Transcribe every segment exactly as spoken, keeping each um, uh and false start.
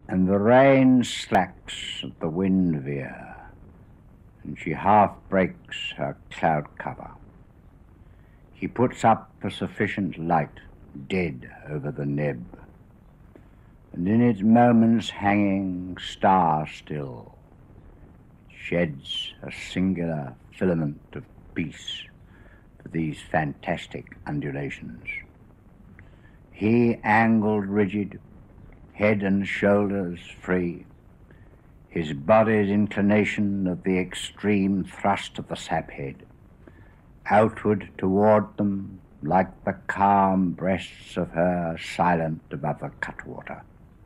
and the rain slacks at the wind veer, and she half breaks her cloud cover. He puts up a sufficient light, dead over the neb, and in its moments hanging star still, it sheds a singular filament of peace for these fantastic undulations. He angled rigid, head and shoulders free, his body's inclination of the extreme thrust of the saphead, outward toward them like the calm breasts of her silent above the cutwater,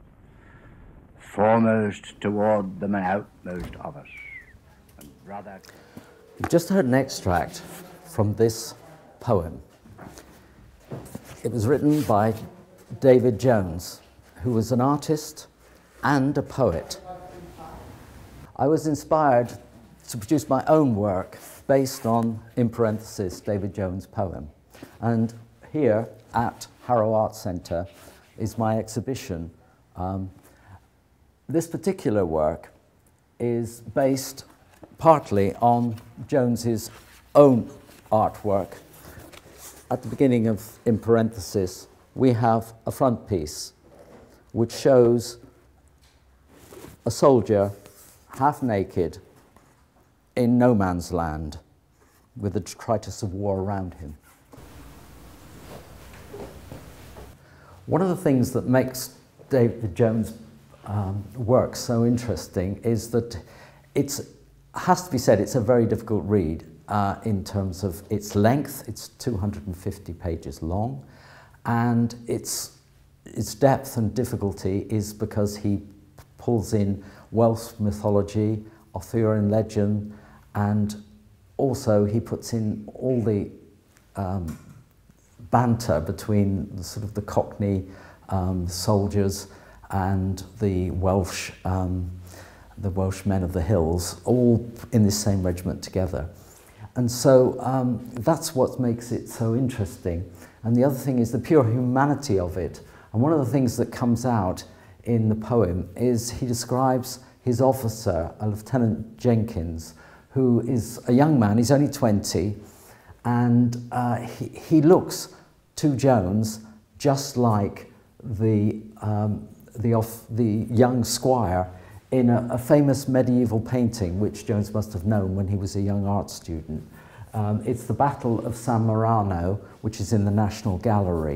foremost toward them and outmost of us, and brother. You've just heard an extract from this poem. It was written by David Jones, who was an artist and a poet. I was inspired to produce my own work based on, in parenthesis, David Jones' poem. And here at Harrow Arts Centre is my exhibition. Um, this particular work is based partly on Jones's own artwork. At the beginning of, in parenthesis, we have a front piece which shows a soldier half naked in no man's land with the detritus of war around him. One of the things that makes David Jones' um, work so interesting is that it's has to be said it's a very difficult read uh, in terms of its length. It's two hundred fifty pages long, and its its depth and difficulty is because he pulls in Welsh mythology, Arthurian legend, and also he puts in all the um, banter between the, sort of the Cockney um, soldiers and the Welsh um, the Welsh men of the hills, all in this same regiment together. And so um, that's what makes it so interesting. And the other thing is the pure humanity of it. And one of the things that comes out in the poem is he describes his officer, a Lieutenant Jenkins, who is a young man, he's only twenty, and uh, he, he looks to Jones just like the, um, the, off, the young squire in a, a famous medieval painting which Jones must have known when he was a young art student. Um, it's the Battle of San Marano, which is in the National Gallery.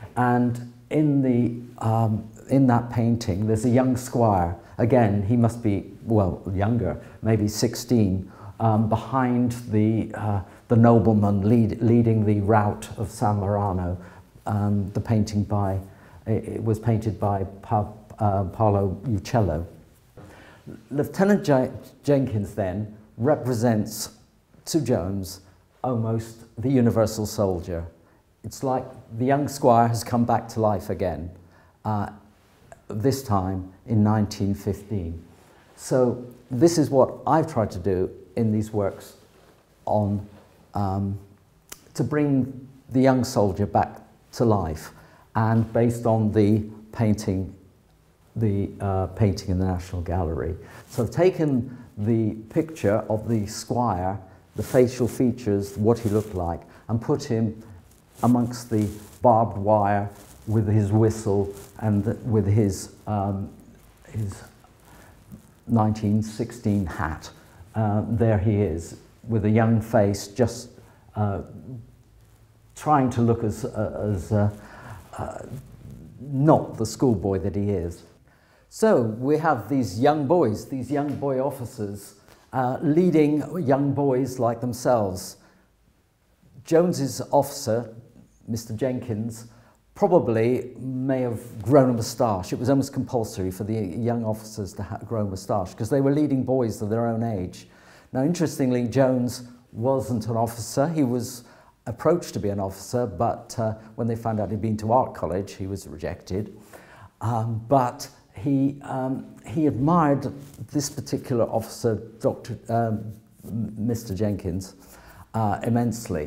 And in, the, um, in that painting, there's a young squire. Again, he must be, well, younger, maybe sixteen, um, behind the, uh, the nobleman lead, leading the rout of San Marano. Um, the painting by, it, it was painted by pa, uh, Paolo Uccello. Lieutenant J Jenkins then represents to Jones almost the universal soldier. It's like the young squire has come back to life again, uh, this time in nineteen fifteen. So this is what I've tried to do in these works on, um, to bring the young soldier back to life, and based on the painting the uh, painting in the National Gallery. So I've taken the picture of the squire, the facial features, what he looked like, and put him amongst the barbed wire with his whistle and the, with his, um, his nineteen sixteen hat. Uh, there he is, with a young face, just uh, trying to look as, uh, as uh, uh, not the schoolboy that he is. So we have these young boys, these young boy officers, uh, leading young boys like themselves. Jones's officer, Mister Jenkins, probably may have grown a moustache. It was almost compulsory for the young officers to grow a moustache because they were leading boys of their own age. Now, interestingly, Jones wasn't an officer. He was approached to be an officer, but uh, when they found out he'd been to art college, he was rejected. Um, but He, um, he admired this particular officer, Doctor Um, Mister Jenkins, uh, immensely.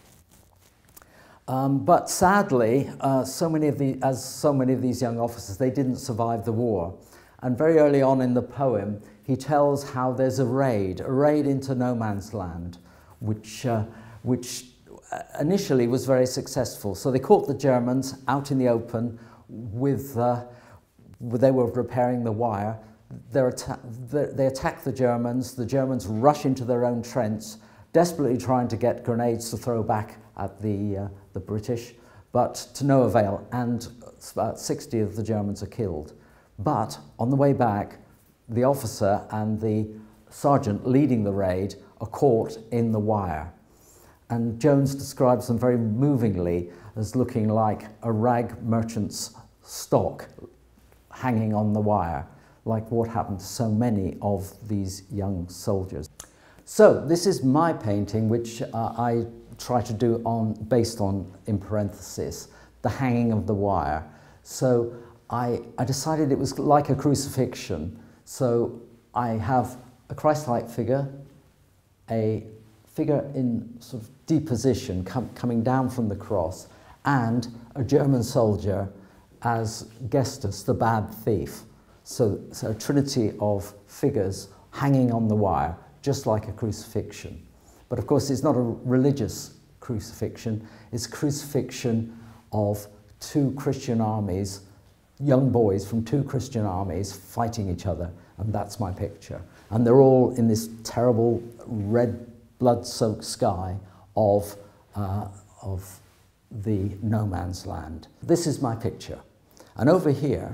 Um, but sadly, uh, so many of the, as so many of these young officers, they didn't survive the war. And very early on in the poem, he tells how there's a raid, a raid into no man's land, which, uh, which initially was very successful. So they caught the Germans out in the open with, uh, they were repairing the wire. They're atta they attack the Germans, the Germans rush into their own trench, desperately trying to get grenades to throw back at the, uh, the British, but to no avail, and about sixty of the Germans are killed. But on the way back, the officer and the sergeant leading the raid are caught in the wire. And Jones describes them very movingly as looking like a rag merchant's stock hanging on the wire, like what happened to so many of these young soldiers. So this is my painting, which uh, I try to do on, based on, in parenthesis, the hanging of the wire. So I, I decided it was like a crucifixion. So I have a Christ-like figure, a figure in sort of deposition com coming down from the cross, and a German soldier as Gestus, the bad thief. So, so a trinity of figures hanging on the wire, just like a crucifixion. But of course, it's not a religious crucifixion, it's a crucifixion of two Christian armies, young boys from two Christian armies fighting each other, and that's my picture. And they're all in this terrible red blood-soaked sky of, uh, of the no man's land. This is my picture. And over here,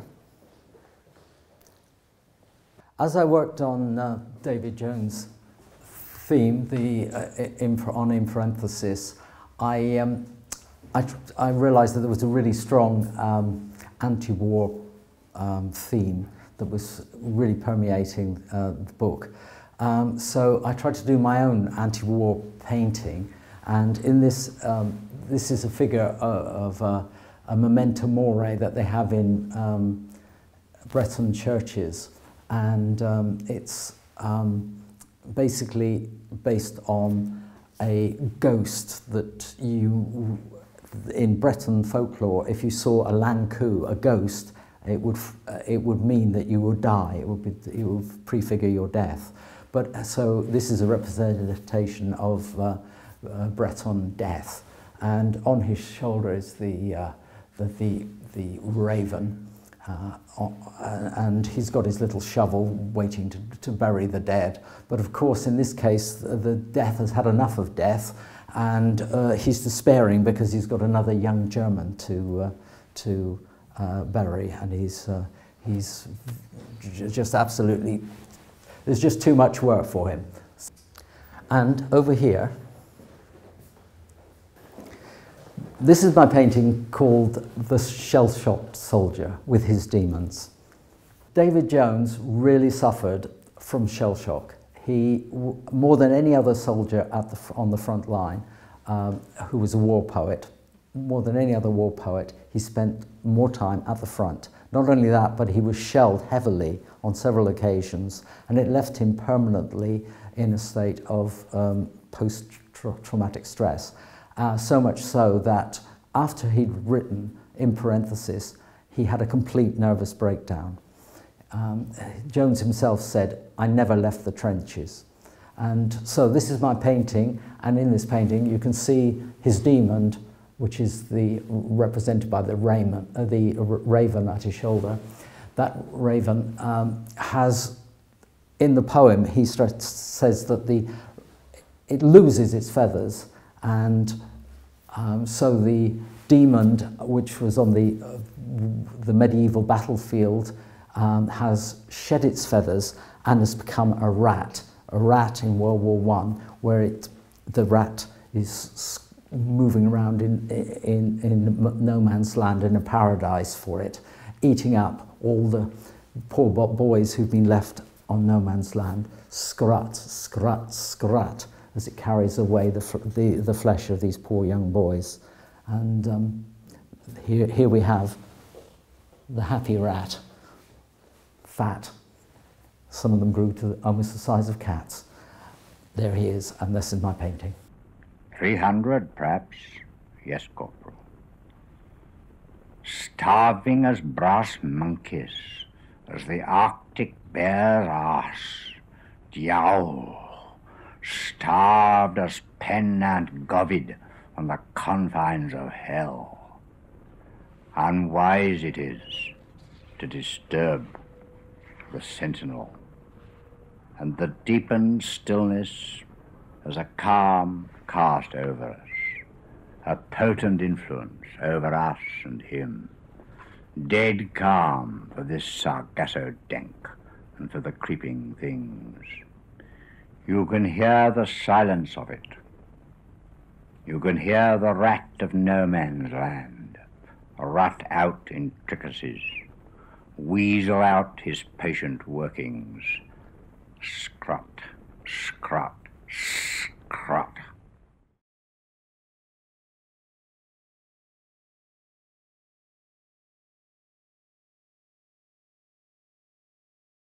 as I worked on uh, David Jones' theme, the, uh, in, on In Parenthesis, I, um, I, I realized that there was a really strong um, anti-war um, theme that was really permeating uh, the book. Um, so I tried to do my own anti-war painting, and in this, um, this is a figure of, of uh, a memento mori that they have in um, Breton churches, and um, it's um, basically based on a ghost that you, in Breton folklore, if you saw a lankou, a ghost, it would, uh, it would mean that you would die, it would, be, it would prefigure your death. But so this is a representation of uh, uh, Breton death, and on his shoulder is the, uh, the, the, the raven, uh, and he's got his little shovel waiting to, to bury the dead. But of course, in this case, the death has had enough of death, and uh, he's despairing because he's got another young German to, uh, to uh, bury, and he's, uh, he's just absolutely, there's just too much work for him. And over here, this is my painting called The Shell-Shocked Soldier with His Demons. David Jones really suffered from shell shock. He, more than any other soldier at the, on the front line, um, who was a war poet, more than any other war poet, he spent more time at the front. Not only that, but he was shelled heavily on several occasions, and it left him permanently in a state of um, post-traumatic stress. Uh, so much so that after he'd written In Parenthesis, he had a complete nervous breakdown. Um, Jones himself said, "I never left the trenches." And so this is my painting, and in this painting you can see his demon, which is the represented by the raven, uh, the raven at his shoulder. That raven um, has, in the poem, he says that the it loses its feathers, and um, so the demon, which was on the uh, the medieval battlefield, um, has shed its feathers and has become a rat. A rat in World War One, where it the rat is moving around in, in, in no man's land, in a paradise for it, eating up all the poor boys who've been left on no man's land, scrat, scrat, scrat, as it carries away the, the, the flesh of these poor young boys. And um, here, here we have the happy rat, fat. Some of them grew to almost the size of cats. There he is, and this is my painting. Three hundred, perhaps. Yes, Corporal. Starving as brass monkeys, as the ark hectic bear's arse, Jowl, starved as pen and govid on the confines of hell. Unwise it is to disturb the sentinel, and the deepened stillness as a calm cast over us, a potent influence over us and him, dead calm for this Sargasso dank and for the creeping things. You can hear the silence of it. You can hear the rat of no man's land, rut out intricacies, weasel out his patient workings. Scrot, scrot, scrot.